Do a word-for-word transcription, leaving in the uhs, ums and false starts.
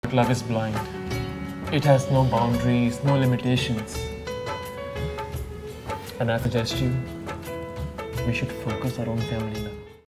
Love is blind. It has no boundaries, no limitations. And I suggest you, we should focus our own family now.